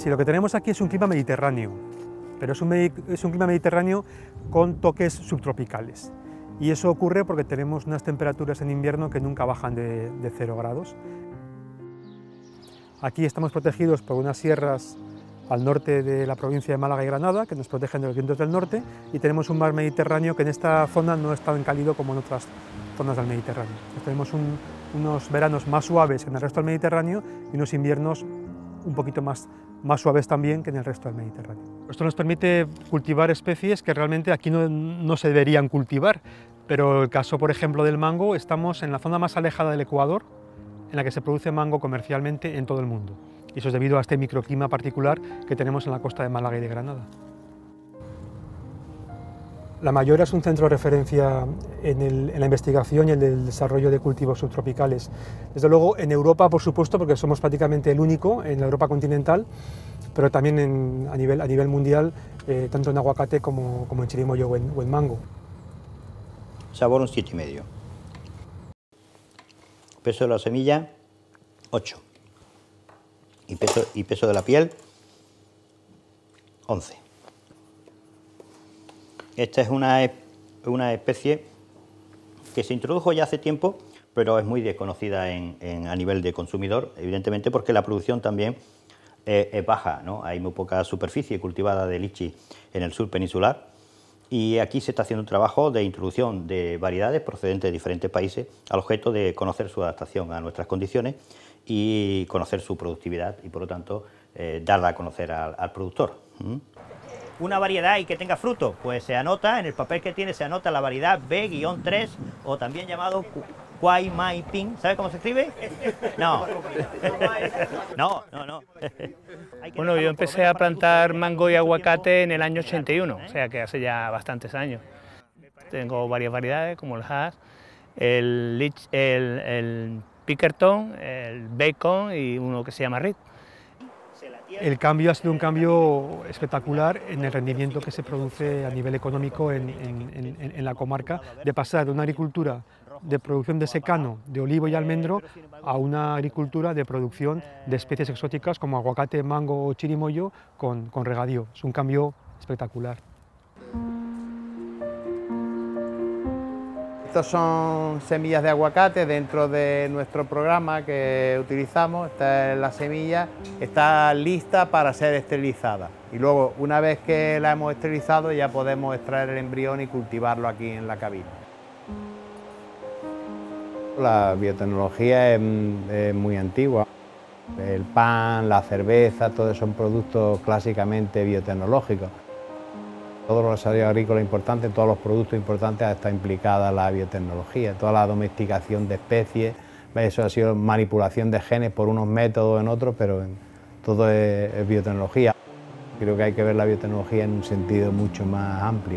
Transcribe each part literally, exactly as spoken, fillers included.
Sí, lo que tenemos aquí es un clima mediterráneo, pero es un, es un clima mediterráneo con toques subtropicales. Y eso ocurre porque tenemos unas temperaturas en invierno que nunca bajan de, de cero grados. Aquí estamos protegidos por unas sierras al norte de la provincia de Málaga y Granada, que nos protegen de los vientos del norte, y tenemos un mar Mediterráneo que en esta zona no es tan cálido como en otras zonas del Mediterráneo. Entonces, tenemos un, unos veranos más suaves que en el resto del Mediterráneo y unos inviernos un poquito más, más suaves también que en el resto del Mediterráneo. Esto nos permite cultivar especies que realmente aquí no, no se deberían cultivar, pero el caso, por ejemplo, del mango, estamos en la zona más alejada del Ecuador, en la que se produce mango comercialmente en todo el mundo. Y eso es debido a este microclima particular que tenemos en la costa de Málaga y de Granada. La Mayora es un centro de referencia en, el, en la investigación y en el desarrollo de cultivos subtropicales. Desde luego en Europa, por supuesto, porque somos prácticamente el único en la Europa continental, pero también en, a, nivel, a nivel mundial, eh, tanto en aguacate como, como en chirimoyo o en, o en mango. Sabor un siete y medio. Peso de la semilla, ocho. Y peso, y peso de la piel, once. Esta es una, una especie que se introdujo ya hace tiempo, pero es muy desconocida en, en, a nivel de consumidor, evidentemente porque la producción también eh, es baja, ¿no? Hay muy poca superficie cultivada de lichi en el sur peninsular, y aquí se está haciendo un trabajo de introducción de variedades procedentes de diferentes países al objeto de conocer su adaptación a nuestras condiciones y conocer su productividad y, por lo tanto, eh, darla a conocer al, al productor. ¿Mm? Una variedad y que tenga fruto, pues se anota, en el papel que tiene se anota la variedad B tres o también llamado Kwai Mai Ping. ¿Sabe cómo se escribe? No. No, no, no. Bueno, yo empecé a plantar mango y aguacate en el año ochenta y uno, o sea que hace ya bastantes años. Tengo varias variedades como el Hass, el, lich, el, el Pickerton, el Bacon y uno que se llama Rit. El cambio ha sido un cambio espectacular en el rendimiento que se produce a nivel económico en, en, en, en la comarca, de pasar de una agricultura de producción de secano, de olivo y almendro, a una agricultura de producción de especies exóticas como aguacate, mango o chirimoyo con, con regadío. Es un cambio espectacular. Estos son semillas de aguacate dentro de nuestro programa que utilizamos. Esta es la semilla, está lista para ser esterilizada. Y luego, una vez que la hemos esterilizado, ya podemos extraer el embrión y cultivarlo aquí en la cabina. La biotecnología es, es muy antigua. El pan, la cerveza, todos son productos clásicamente biotecnológicos. Todos los desarrollos agrícolas importantes, todos los productos importantes está implicada la biotecnología, toda la domesticación de especies, eso ha sido manipulación de genes por unos métodos en otros, pero todo es, es biotecnología. Creo que hay que ver la biotecnología en un sentido mucho más amplio.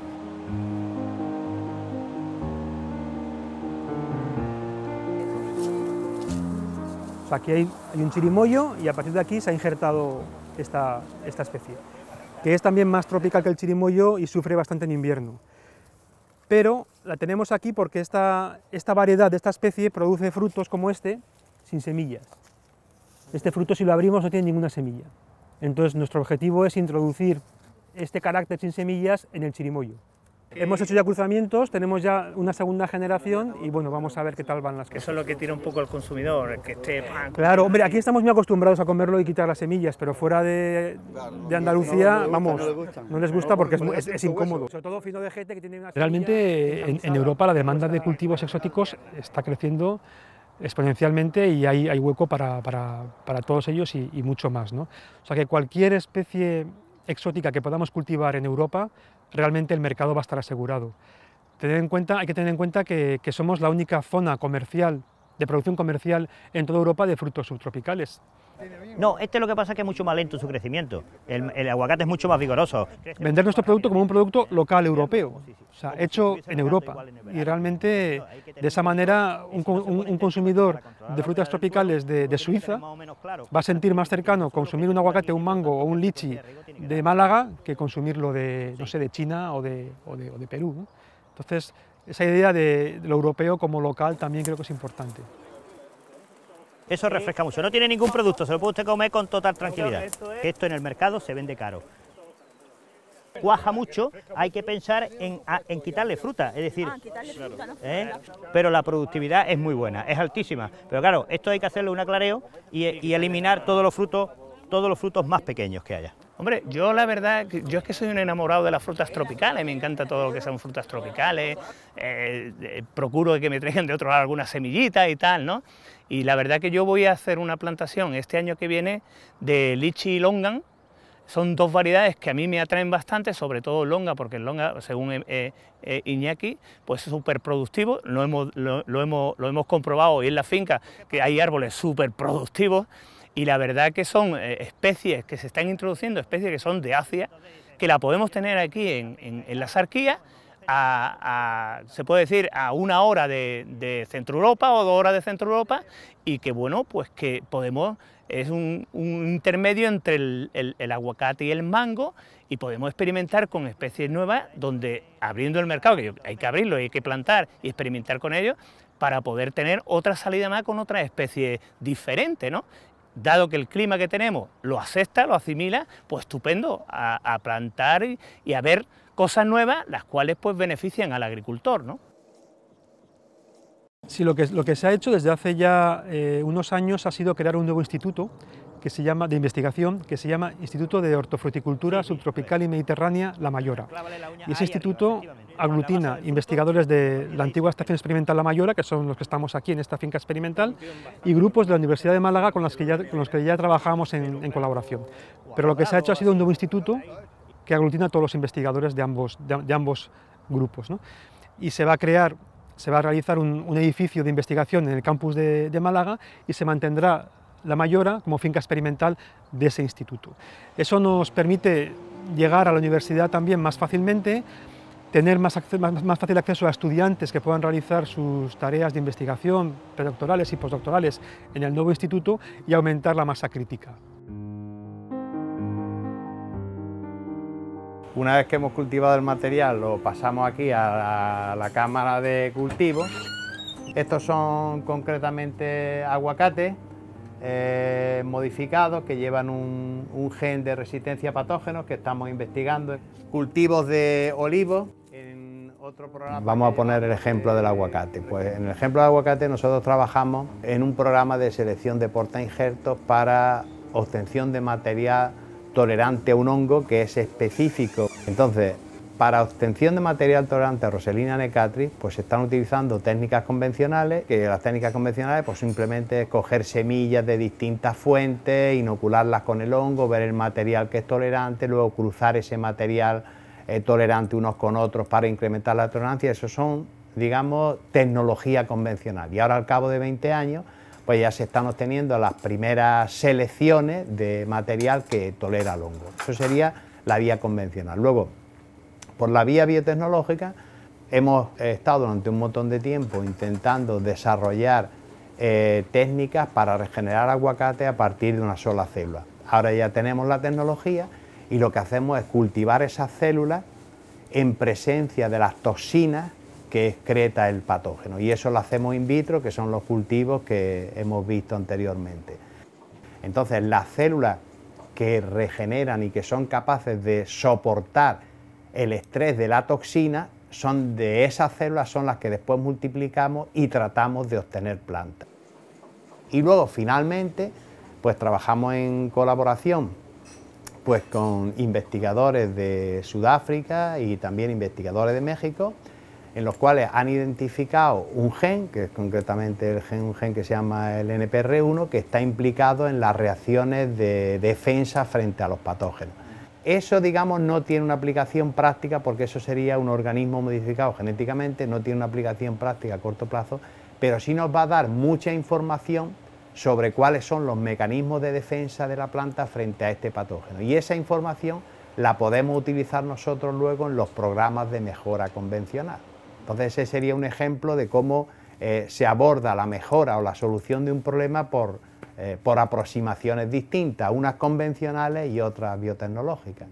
O sea, aquí hay, hay un chirimoyo y a partir de aquí se ha injertado esta, esta especie, que es también más tropical que el chirimoyo y sufre bastante en invierno. Pero la tenemos aquí porque esta, esta variedad de esta especie produce frutos como este, sin semillas. Este fruto, si lo abrimos, no tiene ninguna semilla. Entonces nuestro objetivo es introducir este carácter sin semillas en el chirimoyo. Hemos hecho ya cruzamientos, tenemos ya una segunda generación y bueno, vamos a ver qué tal van las cosas. Eso es lo que tira un poco al consumidor, que esté... Claro, hombre, aquí estamos muy acostumbrados a comerlo y quitar las semillas, pero fuera de, de Andalucía, vamos, no les gusta porque es, es, es incómodo. Sobre todo fino de gente que tiene una... Realmente en, en Europa la demanda de cultivos exóticos está creciendo exponencialmente y hay, hay hueco para, para, para todos ellos y, y mucho más, ¿no? O sea que cualquier especie exótica que podamos cultivar en Europa, realmente el mercado va a estar asegurado. Tener en cuenta, hay que tener en cuenta que, que somos la única zona comercial, de producción comercial en toda Europa de frutos subtropicales. No, este lo que pasa es que es mucho más lento su crecimiento. El, el aguacate es mucho más vigoroso. Vender nuestro producto como un producto local europeo, o sea, hecho en Europa. Y realmente, de esa manera, un, un, un consumidor de frutas tropicales de, de Suiza va a sentir más cercano consumir un aguacate, un mango o un lichi de Málaga que consumirlo de, no sé, de China o de, o de, o de Perú, ¿no? Entonces, esa idea de, de lo europeo como local también creo que es importante. Eso refresca mucho. No tiene ningún producto, se lo puede usted comer con total tranquilidad. Que esto en el mercado se vende caro. Cuaja mucho, hay que pensar en, a, en quitarle fruta, es decir, ah, quitarle fruta, ¿no? ¿eh? Pero la productividad es muy buena, es altísima. Pero claro, esto hay que hacerle un aclareo y, y eliminar todos los frutos, todos los frutos más pequeños que haya. Hombre, yo la verdad, yo es que soy un enamorado de las frutas tropicales, me encanta todo lo que son frutas tropicales, eh, eh, procuro que me traigan de otro lado algunas semillitas y tal, ¿no? Y la verdad que yo voy a hacer una plantación este año que viene de lichi y longan. Son dos variedades que a mí me atraen bastante, sobre todo el longa, porque el longa, según eh, eh, Iñaki, pues es súper productivo, lo hemos, lo, lo, hemos, lo hemos comprobado hoy en la finca, que hay árboles súper productivos, y la verdad que son eh, especies que se están introduciendo, especies que son de Asia, que la podemos tener aquí en, en, en la Sarquía, a, a, se puede decir a una hora de, de Centro Europa o dos horas de Centro Europa, y que bueno, pues que podemos, es un, un intermedio entre el, el, el aguacate y el mango, y podemos experimentar con especies nuevas, donde abriendo el mercado, que hay que abrirlo, hay que plantar y experimentar con ellos, para poder tener otra salida más con otras especies diferentes, ¿no? Dado que el clima que tenemos lo acepta, lo asimila, pues estupendo, a, a plantar y, y a ver cosas nuevas, las cuales pues benefician al agricultor, ¿no? Sí, lo que, lo que se ha hecho desde hace ya eh, unos años ha sido crear un nuevo instituto que se llama, de investigación, que se llama Instituto de Hortofruticultura Subtropical y Mediterránea La Mayora. Y ese instituto aglutina investigadores de la antigua Estación Experimental La Mayora, que son los que estamos aquí en esta finca experimental, y grupos de la Universidad de Málaga con los que ya, con los que ya trabajamos en, en colaboración. Pero lo que se ha hecho ha sido un nuevo instituto que aglutina a todos los investigadores de ambos, de, de ambos grupos, ¿no? Y se va a crear, se va a realizar un, un edificio de investigación en el campus de, de Málaga, y se mantendrá La Mayora como finca experimental de ese instituto. Eso nos permite llegar a la universidad también más fácilmente, tener más, más, más fácil acceso a estudiantes que puedan realizar sus tareas de investigación predoctorales y postdoctorales en el nuevo instituto, y aumentar la masa crítica. Una vez que hemos cultivado el material, lo pasamos aquí a la, a la cámara de cultivo. Estos son concretamente aguacates eh, modificados que llevan un, un gen de resistencia a patógenos que estamos investigando. Cultivos de olivos. En otro programa Vamos a poner el ejemplo del aguacate. Pues en el ejemplo del aguacate nosotros trabajamos en un programa de selección de portainjertos para obtención de material tolerante a un hongo que es específico. Entonces, para obtención de material tolerante a Roselina necatris, pues se están utilizando técnicas convencionales, que las técnicas convencionales pues simplemente es coger semillas de distintas fuentes, inocularlas con el hongo, ver el material que es tolerante, luego cruzar ese material eh, tolerante unos con otros para incrementar la tolerancia. Eso son, digamos, tecnología convencional. Y ahora, al cabo de veinte años, pues ya se están obteniendo las primeras selecciones de material que tolera el hongo. Eso sería la vía convencional. Luego, por la vía biotecnológica, hemos estado durante un montón de tiempo intentando desarrollar eh, técnicas para regenerar aguacate a partir de una sola célula. Ahora ya tenemos la tecnología y lo que hacemos es cultivar esas células en presencia de las toxinas que excreta el patógeno, y eso lo hacemos in vitro, que son los cultivos que hemos visto anteriormente. Entonces, las células que regeneran y que son capaces de soportar el estrés de la toxina, son de esas células son las que después multiplicamos y tratamos de obtener plantas. Y luego, finalmente, pues trabajamos en colaboración pues con investigadores de Sudáfrica y también investigadores de México, en los cuales han identificado un gen, que es concretamente el gen, un gen que se llama el N P R uno, que está implicado en las reacciones de defensa frente a los patógenos. Eso, digamos, no tiene una aplicación práctica, porque eso sería un organismo modificado genéticamente, no tiene una aplicación práctica a corto plazo, pero sí nos va a dar mucha información sobre cuáles son los mecanismos de defensa de la planta frente a este patógeno. Y esa información la podemos utilizar nosotros luego en los programas de mejora convencional. Entonces, ese sería un ejemplo de cómo eh, se aborda la mejora o la solución de un problema por, eh, por aproximaciones distintas, unas convencionales y otras biotecnológicas.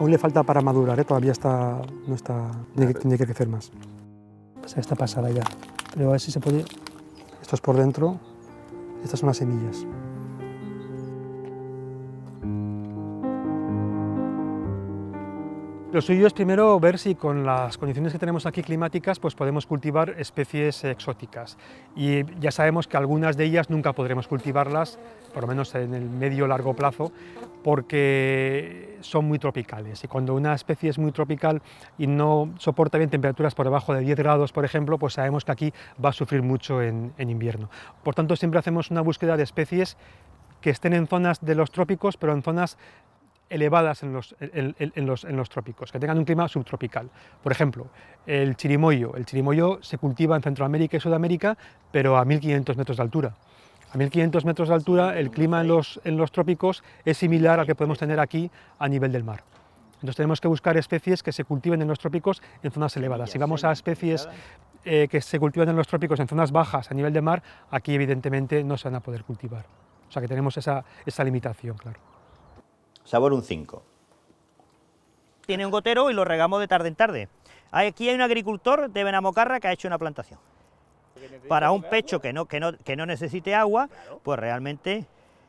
Aún le falta para madurar, ¿eh? Todavía está, no está, tiene que, tiene que crecer más. O sea, está pasada ya, pero a ver si se puede. Esto es por dentro, estas son las semillas. Lo suyo es primero ver si con las condiciones que tenemos aquí climáticas pues podemos cultivar especies exóticas, y ya sabemos que algunas de ellas nunca podremos cultivarlas, por lo menos en el medio o largo plazo, porque son muy tropicales, y cuando una especie es muy tropical y no soporta bien temperaturas por debajo de diez grados, por ejemplo, pues sabemos que aquí va a sufrir mucho en, en invierno. Por tanto, siempre hacemos una búsqueda de especies que estén en zonas de los trópicos, pero en zonas elevadas en los, en, en, los, en los trópicos, que tengan un clima subtropical. Por ejemplo, el chirimoyo. El chirimoyo se cultiva en Centroamérica y Sudamérica, pero a mil quinientos metros de altura. A mil quinientos metros de altura el clima en los, en los trópicos es similar al que podemos tener aquí a nivel del mar. Entonces tenemos que buscar especies que se cultiven en los trópicos en zonas elevadas. Si vamos a especies eh, que se cultivan en los trópicos en zonas bajas a nivel de mar, aquí evidentemente no se van a poder cultivar. O sea que tenemos esa, esa limitación, claro. Sabor un cinco. Tiene un gotero y lo regamos de tarde en tarde. Aquí hay un agricultor de Benamocarra que ha hecho una plantación. Para un pecho que no, que no, que no necesite agua, pues realmente...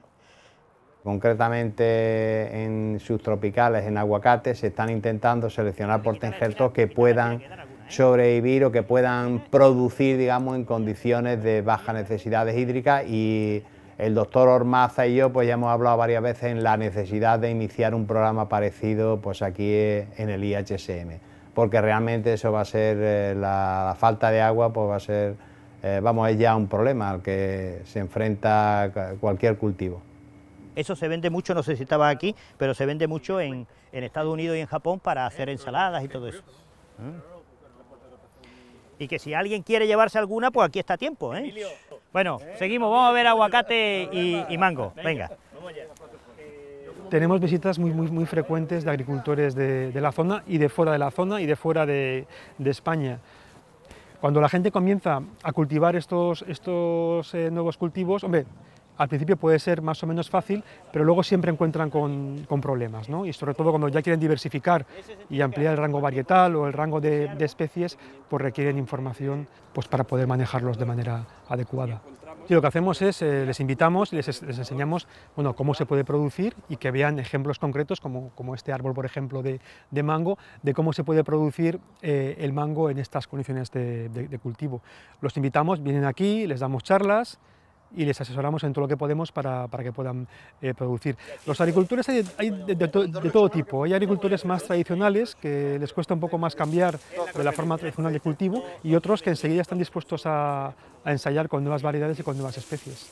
Concretamente en subtropicales, en aguacates, se están intentando seleccionar portainjertos que puedan sobrevivir o que puedan producir, digamos, en condiciones de bajas necesidades hídricas, y el doctor Ormaza y yo pues ya hemos hablado varias veces en la necesidad de iniciar un programa parecido pues aquí en el I H S M, porque realmente eso va a ser, eh, la, la falta de agua pues va a ser, eh, vamos, es ya un problema al que se enfrenta cualquier cultivo. Eso se vende mucho, no sé si estaba aquí, pero se vende mucho en, en Estados Unidos y en Japón para hacer ensaladas y todo eso. ¿Mm? Y que si alguien quiere llevarse alguna, pues aquí está a tiempo, ¿eh? Bueno, seguimos, vamos a ver aguacate y, y mango, venga. Tenemos visitas muy, muy, muy frecuentes de agricultores de, de la zona y de fuera de la zona y de fuera de, de España. Cuando la gente comienza a cultivar estos, estos eh, nuevos cultivos, hombre, al principio puede ser más o menos fácil, pero luego siempre encuentran con, con problemas, ¿no? Y sobre todo cuando ya quieren diversificar y ampliar el rango varietal o el rango de, de especies, pues requieren información pues, para poder manejarlos de manera adecuada. Y lo que hacemos es, eh, les invitamos y les, les enseñamos bueno, cómo se puede producir, y que vean ejemplos concretos, como, como este árbol, por ejemplo, de, de mango, de cómo se puede producir eh, el mango en estas condiciones de, de, de cultivo. Los invitamos, vienen aquí, les damos charlas, y les asesoramos en todo lo que podemos para, para que puedan eh, producir. Los agricultores hay, hay de, de, to, de todo tipo. Hay agricultores más tradicionales que les cuesta un poco más cambiar de la forma tradicional de cultivo, y otros que enseguida están dispuestos a, a ensayar con nuevas variedades y con nuevas especies.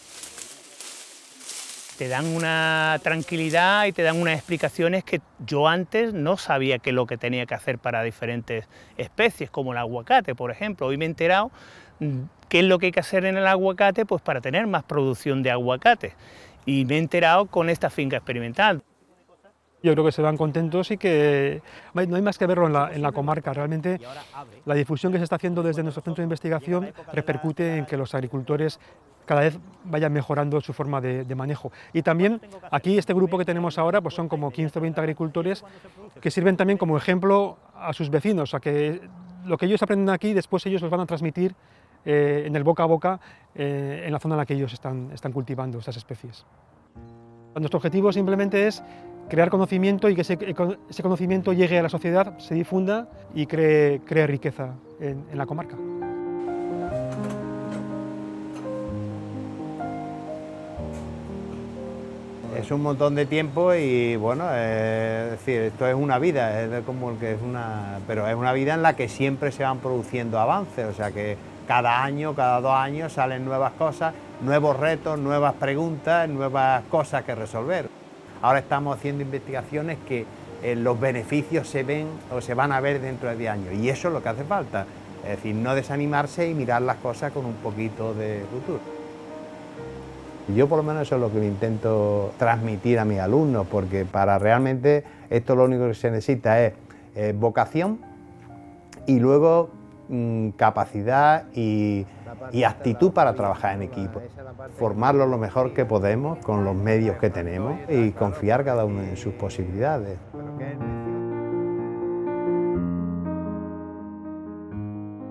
Te dan una tranquilidad y te dan unas explicaciones que yo antes no sabía qué es lo que tenía que hacer para diferentes especies, como el aguacate, por ejemplo. Hoy me he enterado qué es lo que hay que hacer en el aguacate pues para tener más producción de aguacate, y me he enterado con esta finca experimental. Yo creo que se van contentos y que no hay más que verlo en la, en la comarca. Realmente la difusión que se está haciendo desde nuestro centro de investigación repercute en que los agricultores cada vez vayan mejorando su forma de, de manejo. Y también aquí este grupo que tenemos ahora pues son como quince o veinte agricultores que sirven también como ejemplo a sus vecinos, a que lo que ellos aprenden aquí después ellos los van a transmitir eh, en el boca a boca eh, en la zona en la que ellos están, están cultivando estas especies. Nuestro objetivo simplemente es crear conocimiento y que ese, ese conocimiento llegue a la sociedad, se difunda y cree, cree riqueza en, en la comarca. Es un montón de tiempo y bueno, es decir, esto es una vida, es como el que es una, pero es una vida en la que siempre se van produciendo avances, o sea que cada año, cada dos años salen nuevas cosas, nuevos retos, nuevas preguntas, nuevas cosas que resolver. Ahora estamos haciendo investigaciones que eh, los beneficios se ven o se van a ver dentro de diez años, y eso es lo que hace falta, es decir, no desanimarse y mirar las cosas con un poquito de futuro. Yo por lo menos eso es lo que intento transmitir a mis alumnos, porque para realmente esto lo único que se necesita es eh, vocación y luego mmm, capacidad y, y actitud para trabajar en equipo. Formarlos lo mejor que podemos con los medios que tenemos y confiar cada uno en sus posibilidades.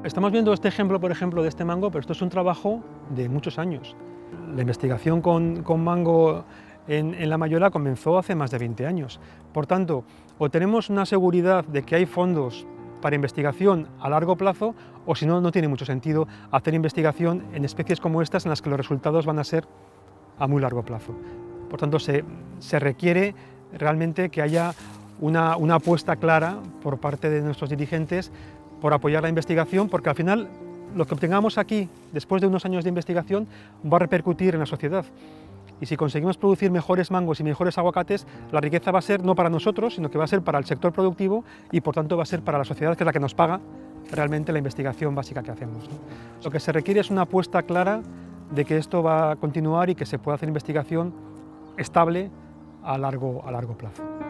Estamos viendo este ejemplo, por ejemplo, de este mango, pero esto es un trabajo de muchos años. La investigación con, con mango en, en La Mayora comenzó hace más de veinte años. Por tanto, o tenemos una seguridad de que hay fondos para investigación a largo plazo, o si no, no tiene mucho sentido hacer investigación en especies como estas en las que los resultados van a ser a muy largo plazo. Por tanto, se, se requiere realmente que haya una, una apuesta clara por parte de nuestros dirigentes por apoyar la investigación, porque al final lo que obtengamos aquí, después de unos años de investigación, va a repercutir en la sociedad. Y si conseguimos producir mejores mangos y mejores aguacates, la riqueza va a ser no para nosotros, sino que va a ser para el sector productivo y por tanto va a ser para la sociedad, que es la que nos paga realmente la investigación básica que hacemos, ¿no? Lo que se requiere es una apuesta clara de que esto va a continuar y que se pueda hacer investigación estable a largo, a largo plazo.